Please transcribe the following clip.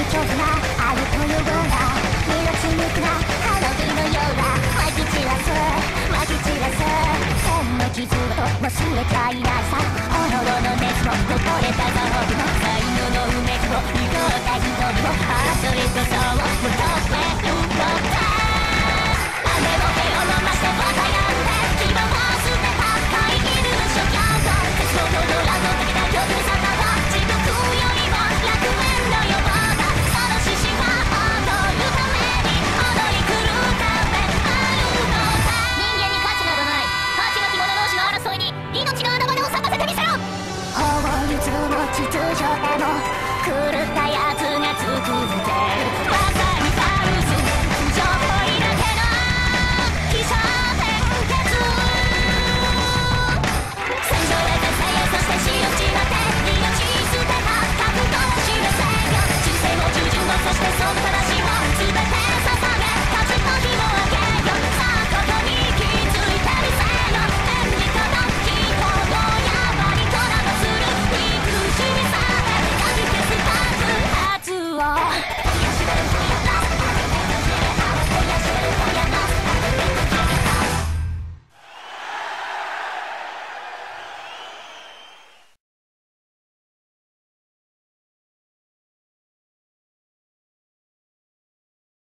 恐怖があるというような身をつむくな花火のようなまき散らすまき散らす千の傷を忘れちゃいなさ己の熱も残れたぞ僕の最後の